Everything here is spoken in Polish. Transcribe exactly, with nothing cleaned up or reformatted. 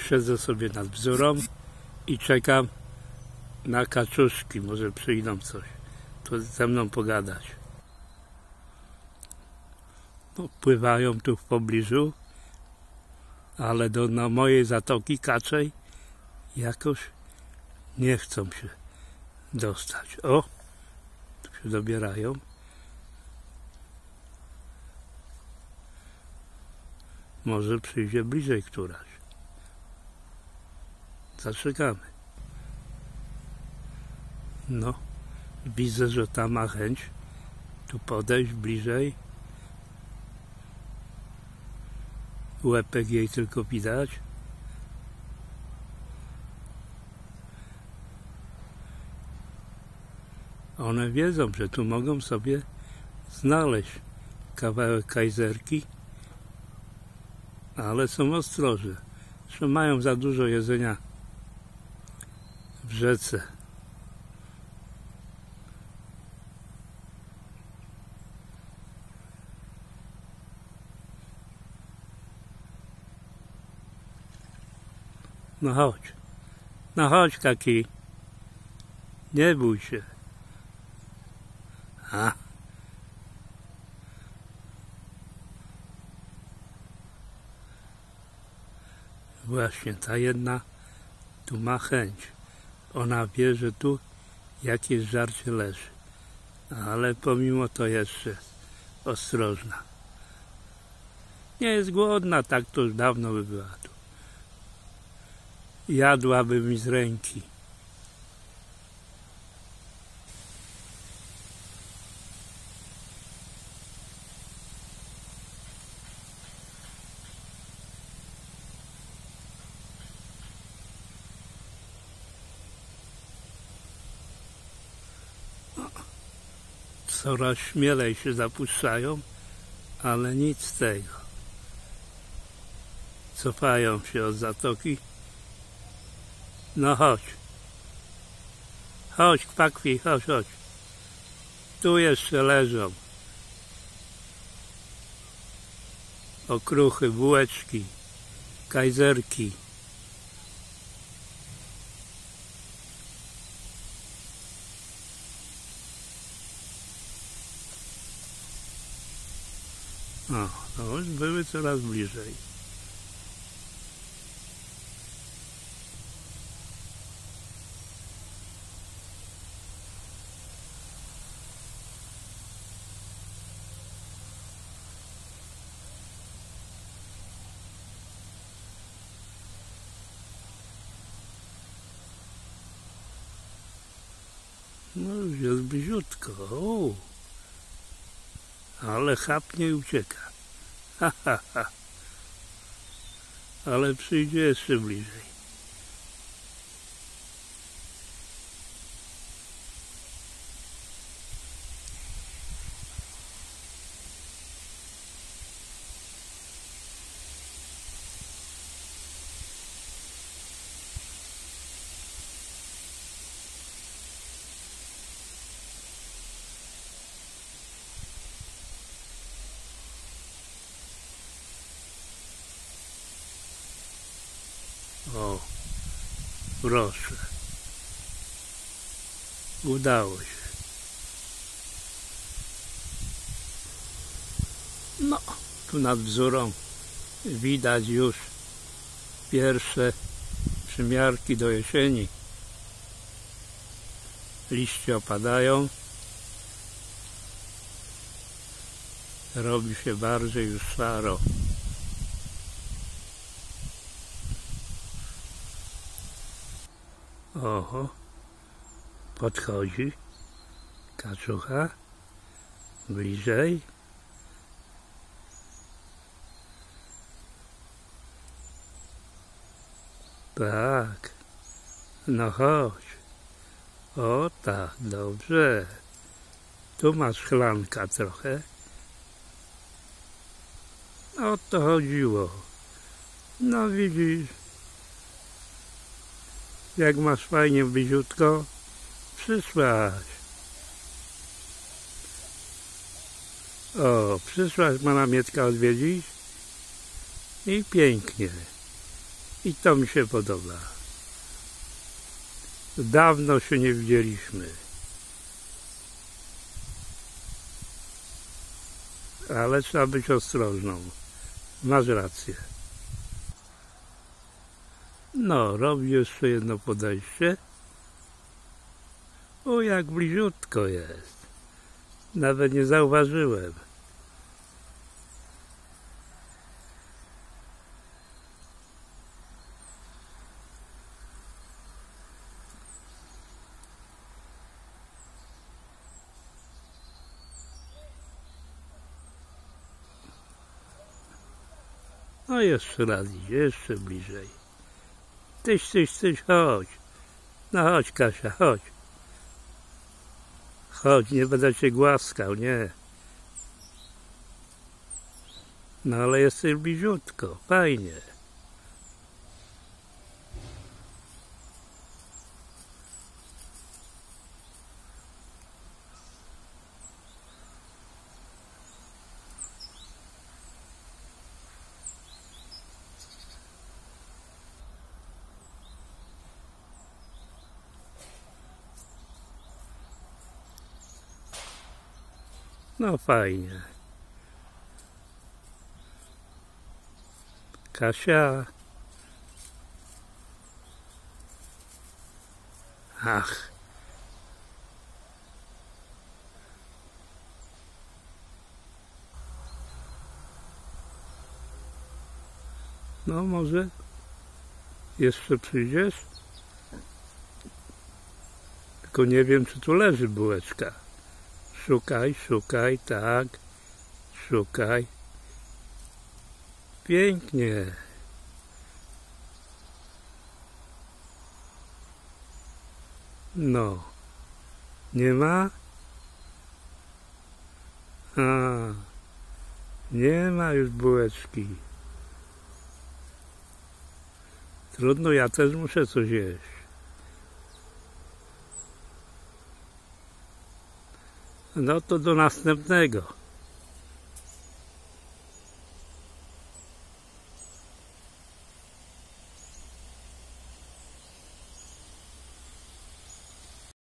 Siedzę sobie nad bzurą i czekam na kaczuszki, może przyjdą coś, to ze mną pogadać. No, pływają tu w pobliżu, ale do na mojej zatoki kaczej jakoś nie chcą się dostać. O, tu się dobierają. Może przyjdzie bliżej któraś. Zaczekamy. No, widzę, że ta ma chęć tu podejść bliżej. Łepek jej tylko widać. One wiedzą, że tu mogą sobie znaleźć kawałek kajzerki, ale są ostrożne, że mają za dużo jedzenia w rzece. No chodź, no chodź, Kaki, nie bój się. A. Właśnie ta jedna tu ma chęć. Ona wie, że tu jakieś żarcie leży, ale pomimo to jeszcze ostrożna. Nie jest głodna, tak to już dawno by była tu. Jadłaby mi z ręki. Coraz śmielej się zapuszczają, ale nic z tego. Cofają się od zatoki. No chodź. Chodź, Kwakwi, chodź, chodź. Tu jeszcze leżą okruchy, bułeczki, kajzerki. O, to już były coraz bliżej. No już jest bliziutko. O, ale chapnie i ucieka. Ha, ha, ha. Ale przyjdzie jeszcze bliżej. O, proszę. Udało się. No, tu nad bzurą widać już pierwsze przymiarki do jesieni. Liście opadają. Robi się bardziej już szaro. Oho, podchodzi kaczucha bliżej. Tak, no chodź. O tak, dobrze. Tu masz szklanka trochę. O to chodziło. No widzisz. Jak masz fajnie bliziutko, przyszłaś. O, przyszłaś pana Mietka odwiedzić i pięknie. I to mi się podoba. Dawno się nie widzieliśmy. Ale trzeba być ostrożną. Masz rację. No, robi jeszcze jedno podejście. O, jak bliziutko jest. Nawet nie zauważyłem. No jeszcze raz idzie, jeszcze bliżej. Tyś, tyś, tyś, chodź. No chodź, Kasia, chodź. Chodź, nie będę cię głaskał, nie. No ale jesteś bliziutko, fajnie. No fajnie. Kasia. Ach. No może jeszcze przyjdziesz? Tylko nie wiem, czy tu leży bułeczka. Szukaj, szukaj, tak. Szukaj. Pięknie. No. Nie ma? A. Nie ma już bułeczki. Trudno, ja też muszę coś jeść. No to do następnego.